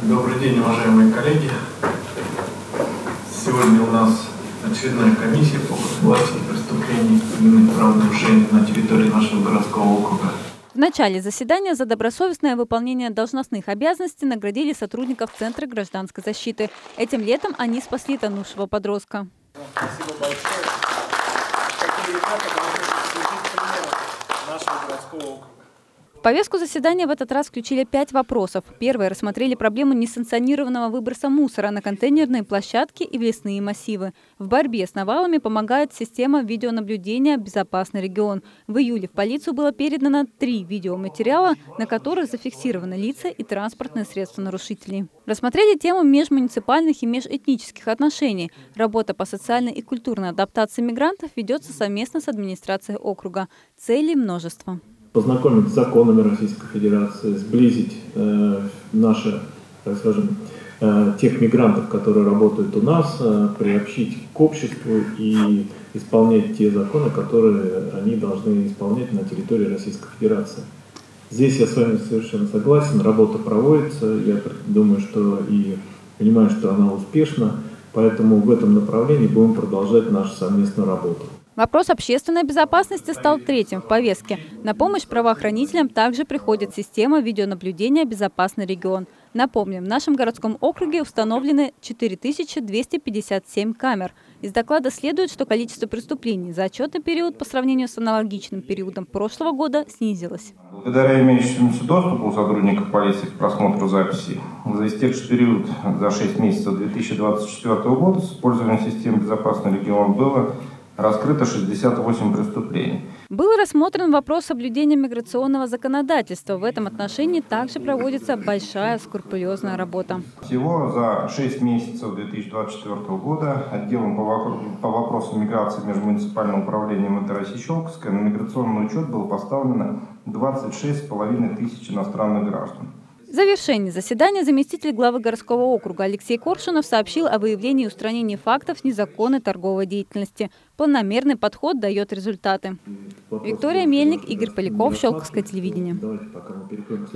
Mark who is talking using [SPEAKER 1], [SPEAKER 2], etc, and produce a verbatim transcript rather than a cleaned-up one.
[SPEAKER 1] Добрый день, уважаемые коллеги. Сегодня у нас очередная комиссия по профилактике преступлений и правонарушений на территории нашего городского округа.
[SPEAKER 2] В начале заседания за добросовестное выполнение должностных обязанностей наградили сотрудников Центра гражданской защиты. Этим летом они спасли тонувшего подростка.
[SPEAKER 3] Спасибо большое. Такие ребята должны служить примером нашего городского округа.
[SPEAKER 2] В повестку заседания в этот раз включили пять вопросов. Первые рассмотрели проблему несанкционированного выброса мусора на контейнерные площадки и в лесные массивы. В борьбе с навалами помогает система видеонаблюдения «Безопасный регион». В июле в полицию было передано три видеоматериала, на которых зафиксированы лица и транспортные средства нарушителей. Рассмотрели тему межмуниципальных и межэтнических отношений. Работа по социальной и культурной адаптации мигрантов ведется совместно с администрацией округа. Целей множество.
[SPEAKER 4] Познакомить с законами Российской Федерации, сблизить э, наши, так скажем, э, тех мигрантов, которые работают у нас, э, приобщить к обществу и исполнять те законы, которые они должны исполнять на территории Российской Федерации. Здесь я с вами совершенно согласен, работа проводится, я думаю, что и понимаю, что она успешна, поэтому в этом направлении будем продолжать нашу совместную работу.
[SPEAKER 2] Вопрос общественной безопасности стал третьим в повестке. На помощь правоохранителям также приходит система видеонаблюдения «Безопасный регион». Напомним, в нашем городском округе установлены четыре тысячи двести пятьдесят семь камер. Из доклада следует, что количество преступлений за отчетный период по сравнению с аналогичным периодом прошлого года снизилось.
[SPEAKER 5] Благодаря имеющемуся доступу сотрудников полиции к просмотру записей, за истекший период за шесть месяцев две тысячи двадцать четвёртого года с использованием системы «Безопасный регион» было раскрыто шестьдесят восемь преступлений.
[SPEAKER 2] Был рассмотрен вопрос соблюдения миграционного законодательства. В этом отношении также проводится большая скрупулезная работа.
[SPEAKER 5] Всего за шесть месяцев две тысячи двадцать четвёртого года отделом по вопросам миграции межмуниципального управления эм тэ России Щелковское на миграционный учет было поставлено двадцать шесть с половиной тысяч иностранных граждан.
[SPEAKER 2] В завершении заседания заместитель главы городского округа Алексей Коршунов сообщил о выявлении и устранении фактов незаконной торговой деятельности. Планомерный подход дает результаты. Виктория Мельник, Игорь Поляков, Щелковское телевидение.